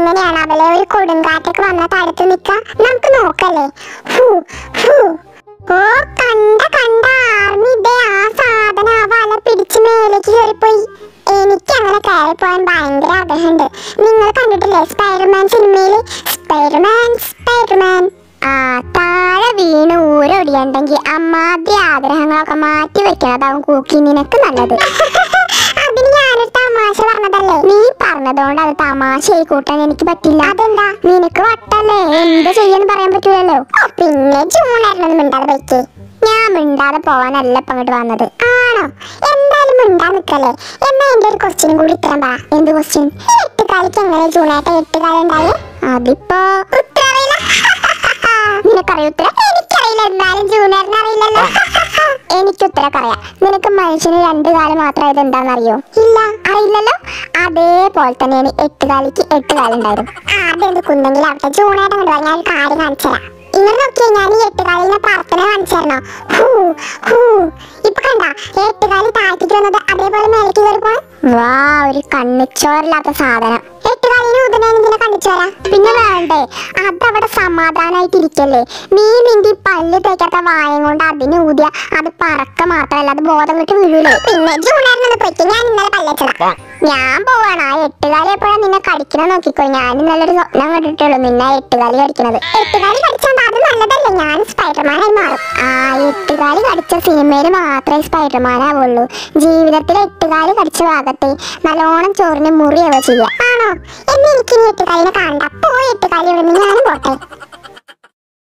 എങ്ങനെയാണ് അവളെ ഒരു കൊടുങ്കാറ്റൊക്കെ വന്ന തടുത്ത് നിക്ക? നമുക്ക് നോക്കല്ലേ. ഓ കണ്ട ആർമി ദേ ആ സാധനം ആ വല പിടിച്ച് മേലേക്ക് കയറിപ്പോയി. എനിക്ക് അങ്ങനെ കയറിപ്പോയാൻ ഭയങ്കര ആഗ്രഹമുണ്ട്. നിങ്ങൾ കണ്ടിട്ടില്ലേ സ്പൈഡർമാൻ സിനിമയില്? സ്പൈഡർമാൻ ആ താഴെ വീണ് ഊരൊടിയുണ്ടെങ്കിൽ അമ്മാതി ആഗ്രഹങ്ങളൊക്കെ മാറ്റി വെക്കണതാവും കൂക്കി നിനക്ക് നല്ലത്. അതിന് ഞാനൊരു തമാശ പറഞ്ഞതല്ലേ. നീ പറഞ്ഞതുകൊണ്ട് അത് തമാശയായി കൂട്ടാൻ എനിക്ക് പറ്റില്ല. അതെന്താ? നിനക്ക് വട്ടല്ലേ, എന്ത് ചെയ്യാന്ന് പറയാൻ പറ്റൂലല്ലോ. പിന്നെ ജൂണായിരുന്നു മിണ്ടാതെ വെക്കേ. ഞാൻ മിണ്ടാതെ പോവാനല്ല ഇപ്പൊ അങ്ങോട്ട് വന്നത്. ആണോ? എന്തായാലും മിണ്ടാ നിക്കല്ലേ. എന്നാ എന്റെ ഒരു ക്വസ്റ്റ്യനും കൂടി ഉത്തരം പറ. എന്ത് ക്വസ്റ്റ്യൻ? 8 കാലിക്ക് എങ്ങനെ ജൂണായിട്ട് 8 കാലം ഉണ്ടായി? അതിപ്പോ ഉത്തരവില്ല. നിനക്കറിയ ഉത്തരം? എനിക്കറിയില്ല. എന്തായാലും ജൂണാറിന് അറിയില്ലല്ലോ. എനിക്ക് ഉത്തരമൊക്കെ അറിയാം. നിനക്ക് മനുഷ്യന് 2 കാലം മാത്രമായത് എന്താണെന്നറിയോ? ഇല്ല, അറിയില്ലല്ലോ. അതേപോലെ തന്നെയാണ് 8 കാലിക്ക് 8 കാലം ഉണ്ടായിരുന്നു. അതെന്ത് കുന്നെങ്കിലും ആവട്ടെ, ജൂണായിട്ട് അങ്ങോട്ട് ഞാൻ ഒരു കാര്യം കാണിച്ചു തരാം. ഇങ്ങനെ നോക്കിയാ ഞാൻ ഈ 8 കാലിനെ പ്രാർത്ഥന കാണിച്ചു തരണോ? ഇപ്പൊ കണ്ട 8 കാലി താഴ്ത്തിക്ക് വന്നത് അതേപോലെ മേലേക്ക് കയറി പോണം. വാ, ഒരു കണ്ണിച്ചോറില്ലാത്ത സാധനം. 8 കാലിന് ഊതുന്നതിനെ കണ്ണിച്ചോരാ. പിന്നെ വേണ്ടേ, അതവിടെ സമാധാനായിട്ട് ഇരിക്കല്ലേ. നീ നിന്റെ പല്ല് തേക്കാത്ത വായം കൊണ്ട് അതിന് ഊതിയ അത് പറക്ക മാത്രല്ല, അത് ബോധം വിട്ട് വീഴൂലേ. പിന്നെ ജൂണാറിനൊന്ന് പോയിക്കോ, ഞാൻ ഇന്നലെ പല്ലച്ചതാ. ഞാൻ പോവാണ്. ആ 8 കാലി എപ്പോഴാണ് നിന്നെ കടിക്കണ നോക്കിക്കോ. ഞാൻ ഇന്നലൊരു സ്വപ്നം കണ്ടിട്ടുള്ളൂ നിന്നെ 8 കാലി കടിക്കണത്. 8 കാലി കടിച്ചാൽ അത് നല്ലതല്ലേ, ഞാൻ സ്പൈഡർമാനായി മാറും. ആ 8 കാലി കടിച്ച സിനിമയിൽ മാത്രമേ സ്പൈഡർമാൻ ആവുള്ളൂ. ജീവിതത്തിൽ 8 കാലി കടിച്ച ഭാഗത്തെ നല്ലോണം ചോറിന് മുറിയാവുക ചെയ്യുക. ആണോ? എന്നെ എനിക്കിനി 8 കാലിനെ കാണണ്ട. അപ്പോ 8 കാലി ഇവിടെ നിന്ന് ഞാനും പോട്ടെ.